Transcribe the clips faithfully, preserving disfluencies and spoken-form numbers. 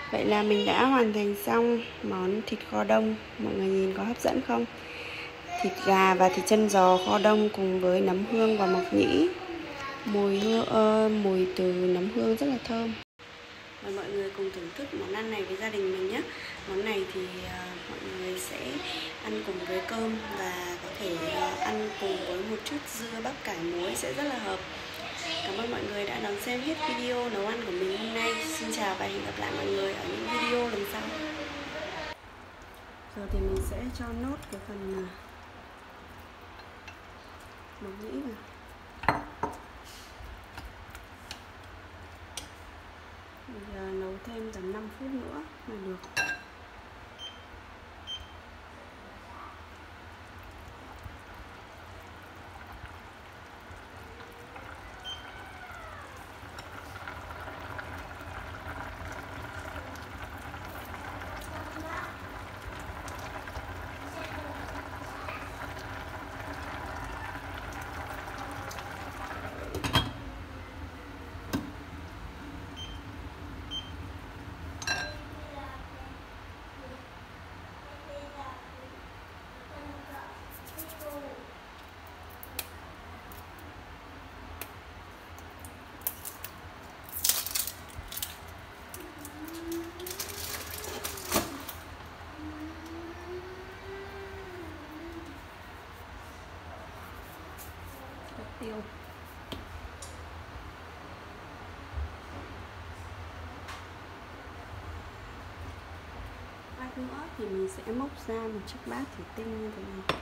Vậy là mình đã hoàn thành xong món thịt kho đông. Mọi người nhìn có hấp dẫn không? Thịt gà và thịt chân giò kho đông cùng với nấm hương và mộc nhĩ. Mùi hương ơ, mùi từ nấm hương rất là thơm. Mời mọi người cùng thưởng thức món ăn này với gia đình mình nhé. Món này thì uh, mọi người sẽ ăn cùng với cơm và có thể uh, ăn cùng với một chút dưa bắp cải muối sẽ rất là hợp. Cảm ơn mọi người đã đón xem hết video nấu ăn của mình hôm nay. Xin chào và hẹn gặp lại mọi người ở những video lần sau. Giờ thì mình sẽ cho nốt cái phần uh, mộc nhĩ vào. Bây giờ nấu thêm tầm năm phút nữa là được. Tiêu. Lát nữa thì mình sẽ múc ra một chiếc bát thủy tinh như thế này.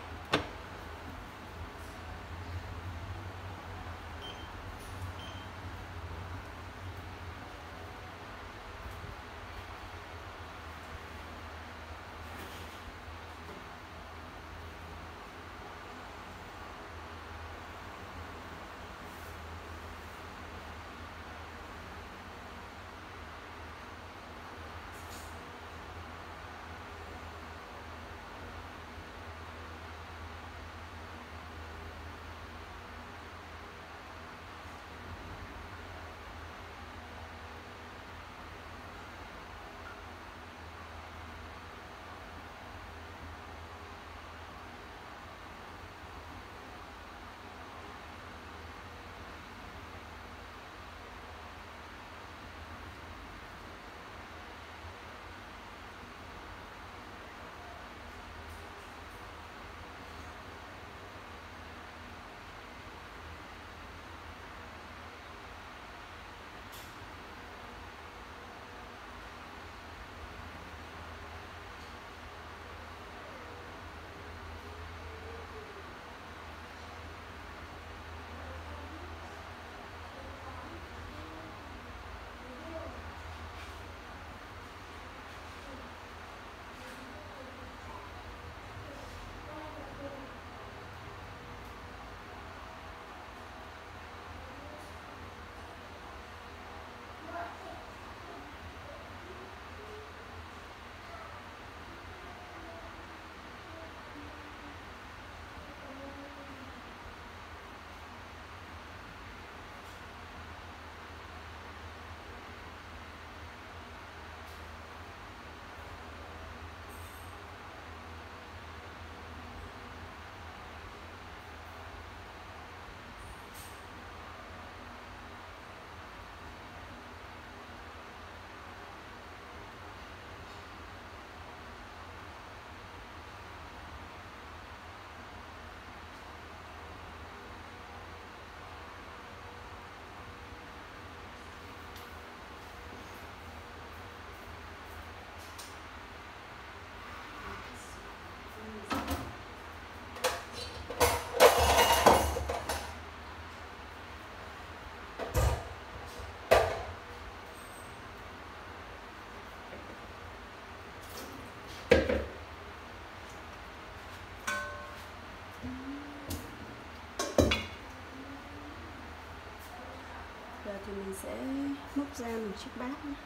Giờ thì mình sẽ múc ra một chiếc bát nhé.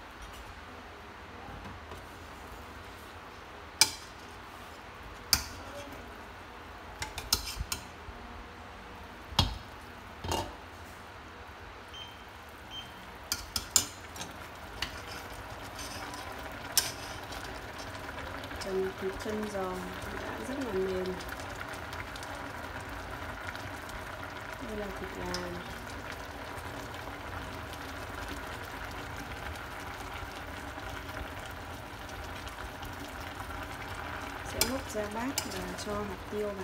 phần thịt chân giò đã rất là mềm. Đây là thịt gà. Sẽ múc ra bát và cho hạt tiêu vào.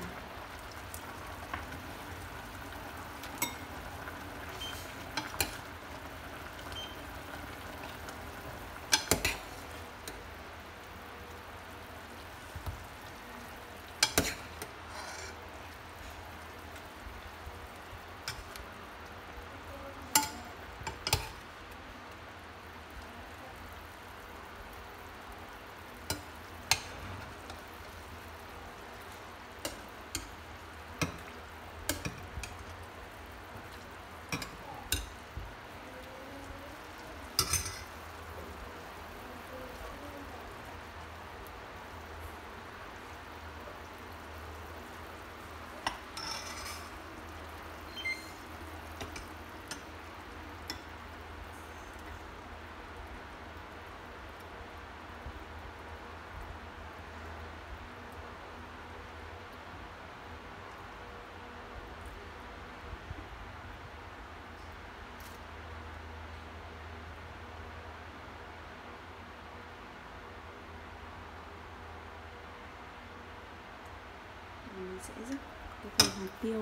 Mình sẽ rắc cái phần hạt tiêu.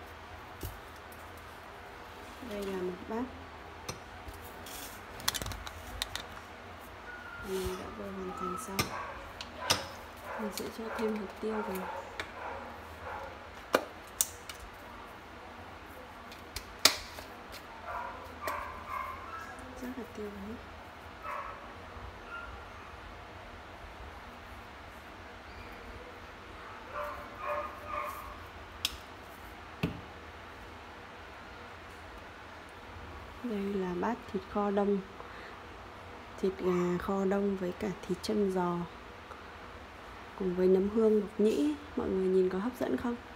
Đây là một bát mình đã vừa hoàn thành xong. Mình sẽ cho thêm hạt tiêu vào. Rắc hạt tiêu vào. Đây là bát thịt kho đông, thịt gà kho đông với cả thịt chân giò cùng với nấm hương mộc nhĩ. Mọi người nhìn có hấp dẫn không?